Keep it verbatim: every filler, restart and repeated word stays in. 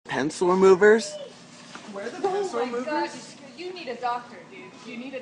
pencil removers? Where are the Oh pencil my god, removers? you, you need a doctor, dude. You need a